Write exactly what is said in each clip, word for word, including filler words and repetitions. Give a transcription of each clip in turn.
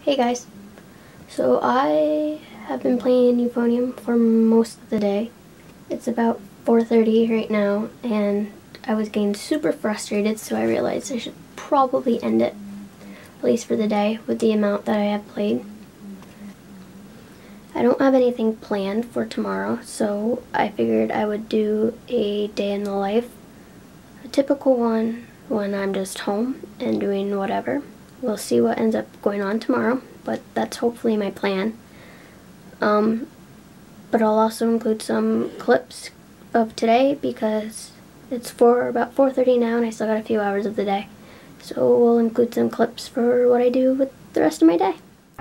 Hey guys, so I have been playing Euphonium for most of the day. It's about four thirty right now and I was getting super frustrated, so I realized I should probably end it, at least for the day, with the amount that I have played. I don't have anything planned for tomorrow, so I figured I would do a day in the life, a typical one when I'm just home and doing whatever. We'll see what ends up going on tomorrow, but that's hopefully my plan. Um, but I'll also include some clips of today because it's for about four thirty now and I still got a few hours of the day. So we'll include some clips for what I do with the rest of my day.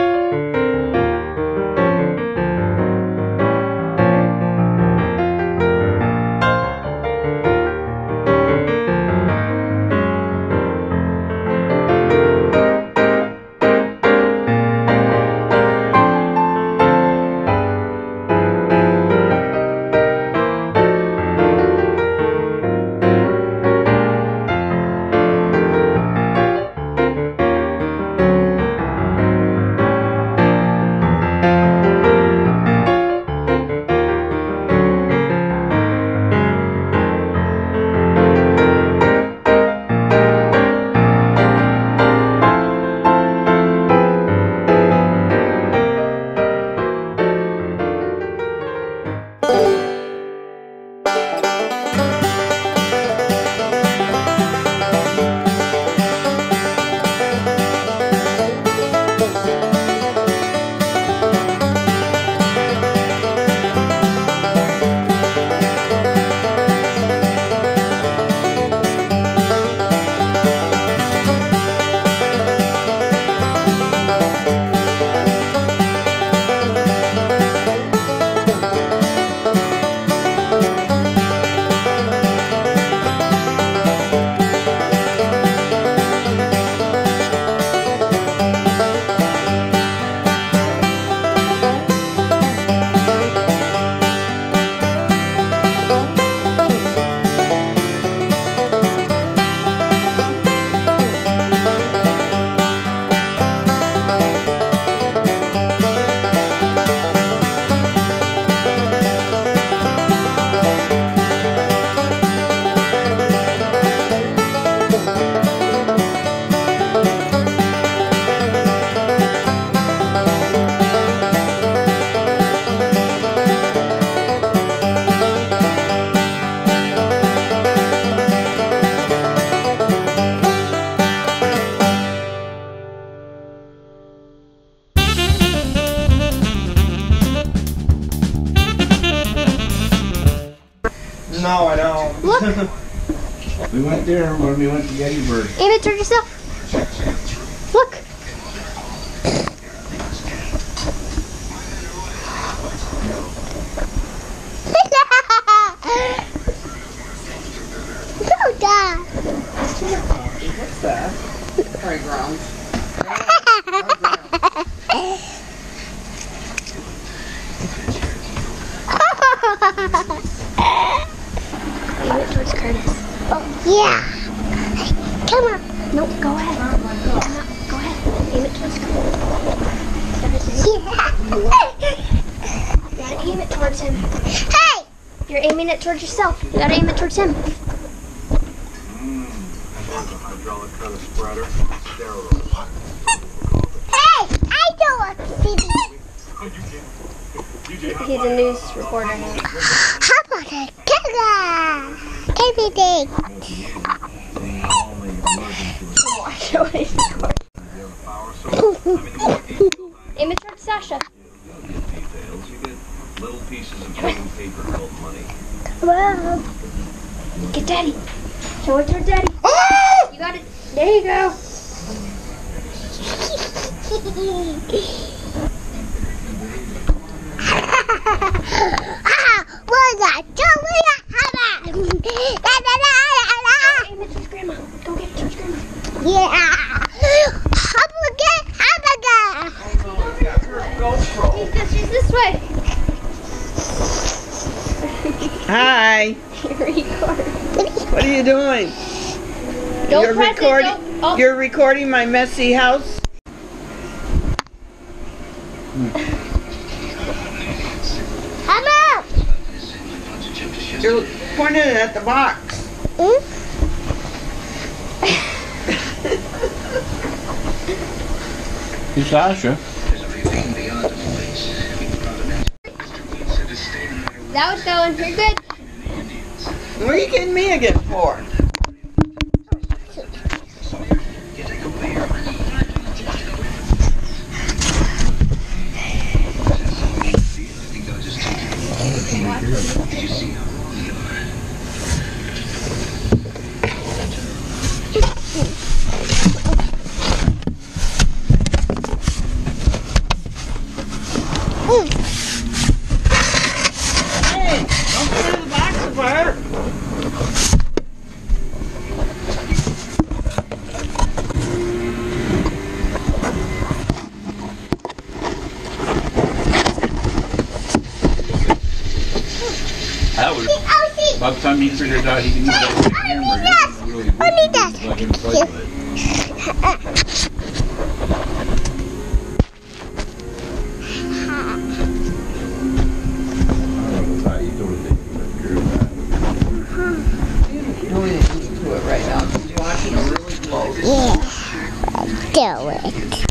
No, I don't. Look! We went there when we went to Gettysburg. Aim it toward yourself. Look! Go, Dad! What's that? Playground. Aim it towards Curtis. Oh, yeah. Come on. Nope, go ahead. Come on, go ahead. Aim it towards Curtis. Yeah. You gotta aim it towards him. Hey! You're aiming it towards yourself. You gotta aim it towards him. Hydraulic kind of spreader. Hey! I don't want to see this. He's a news reporter now. How about a camera? Everything. Watch what he's recording. Aim it towards Sasha. Little pieces of green paper called money. Wow. Get Daddy. Show it towards Daddy. You got it. There you go. Ah, what is that? Don't we have it? La, la, la, la, la. Aim it towards Grandma. Go get it towards Grandma. Yeah. Hamburger, hamburger. She's this, she's this way. Hi. What are you doing? Don't you're press recording. it, don't, oh. You're recording my messy house. Come on. You're pointing at the box. Hmm? Hey, Sasha. That was going. You're good. What are you getting me again for? Hey, don't put it in the box apart. That was, Oh, see. by the time he figured out he could use that camera, Yes. he was really Only good. that. Let him play with it. No, we didn't listen to it right now. You're watching it really close. Yeah. Do it.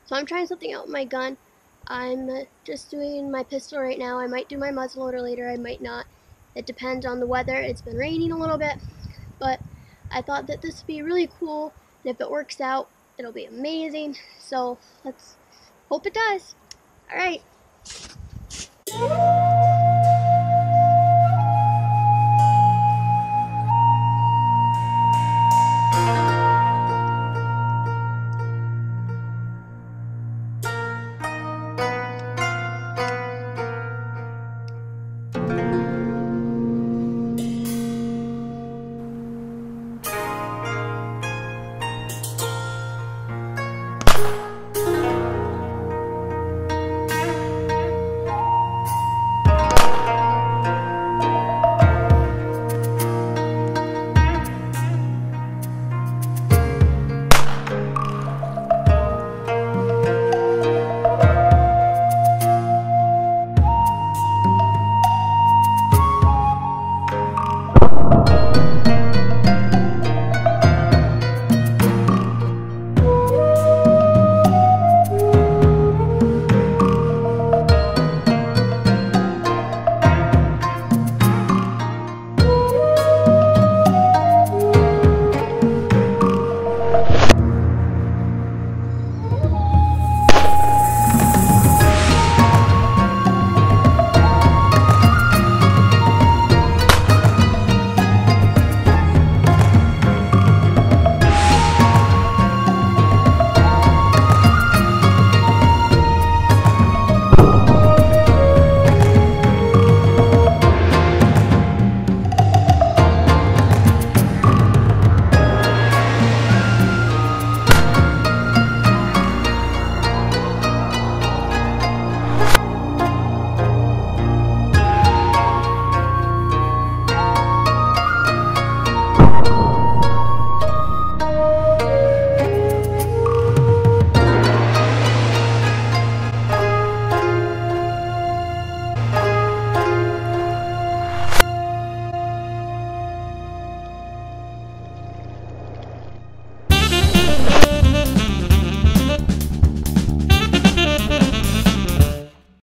So I'm trying something out with my gun. I'm uh, just doing my pistol right now. I might do my muzzleloader later, I might not. It depends on the weather. It's been raining a little bit, but I thought that this would be really cool, and if it works out, it'll be amazing. So let's hope it does. All right.